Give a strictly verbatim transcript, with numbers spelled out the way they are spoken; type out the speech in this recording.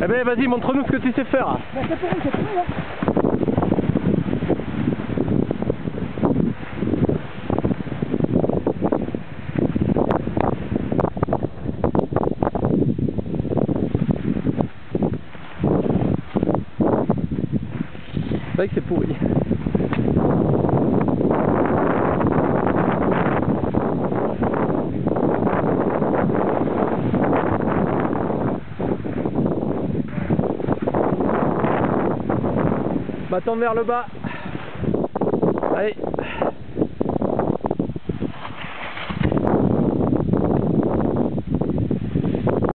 Eh ben vas-y, montre-nous ce que tu sais faire. Bah, c'est pour eux, c'est pour eux, hein. C'est vrai que c'est pourri. Bah tends vers le bas. Allez.